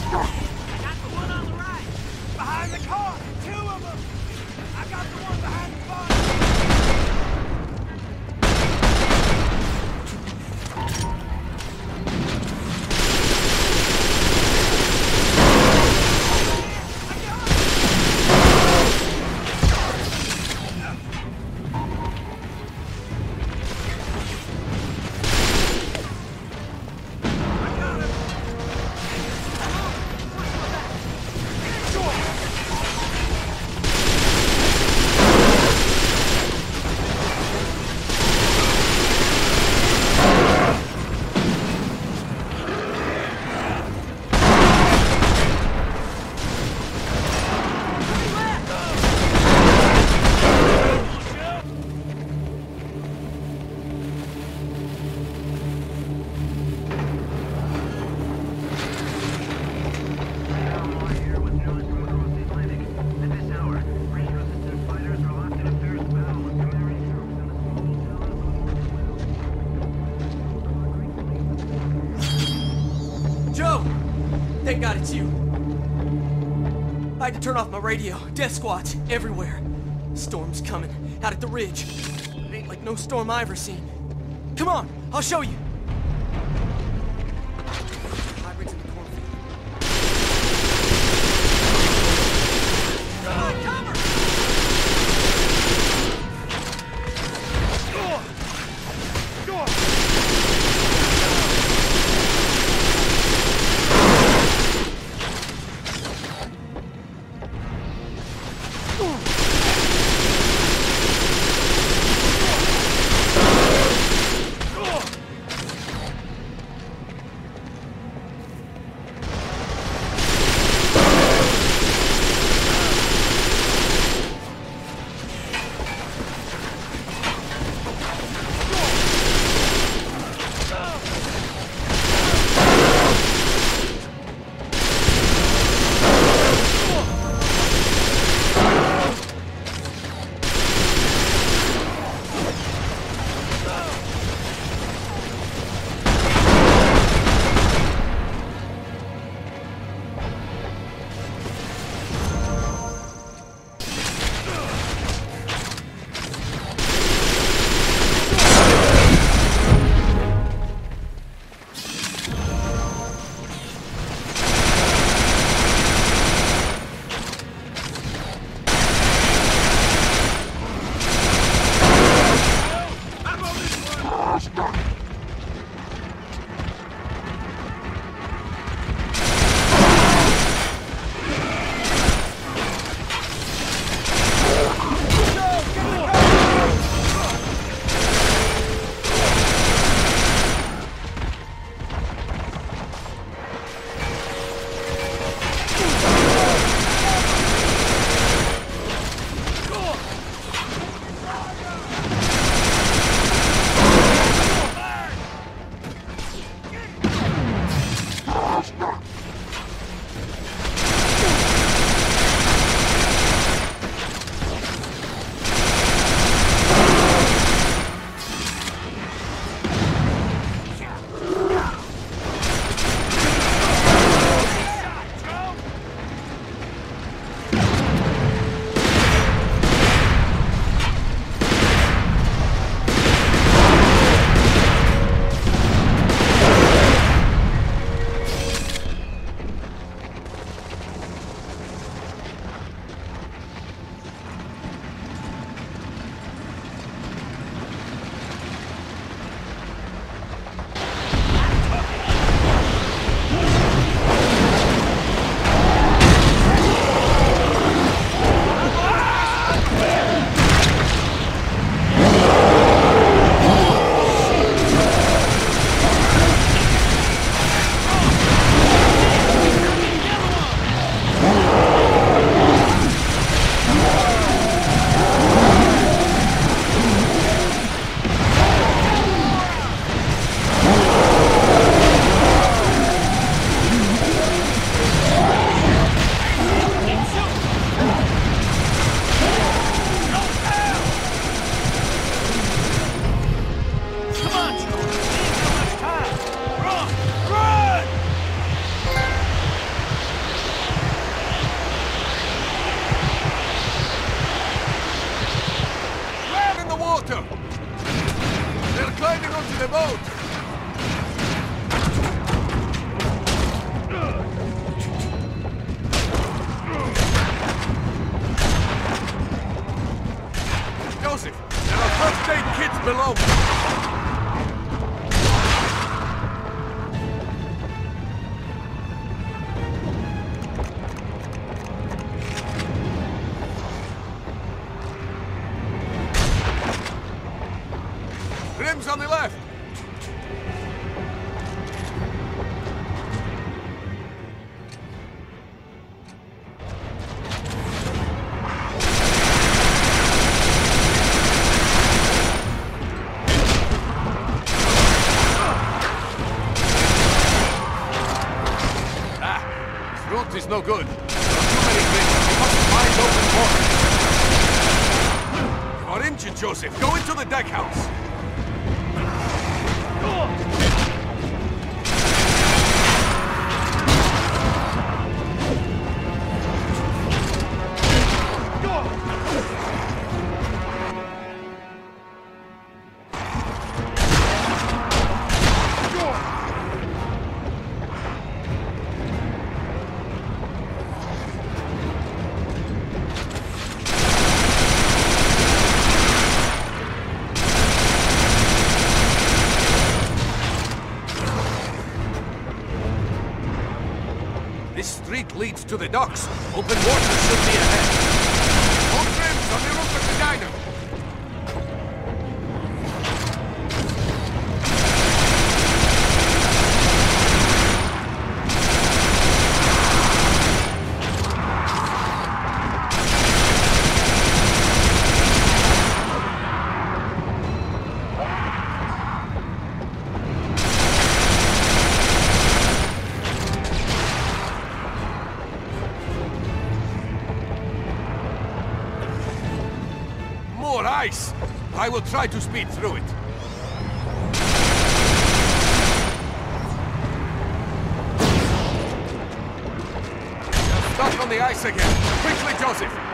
I got the one on the right. Behind the car. 2 of them. I got the one behind the car. Thank God it's you. I had to turn off my radio. Death squads everywhere. Storm's coming. Out at the ridge. It ain't like no storm I ever seen. Come on, I'll show you. Hybrids in the cornfield. Cover! route is no good. There are too many grids. We must find open water. You are injured, Joseph. Go into the deck house. This street leads to the docks. Open water should be ahead. All friends on the roof of the diner. More ice! I will try to speed through it. You're stuck on the ice again. Quickly, Joseph!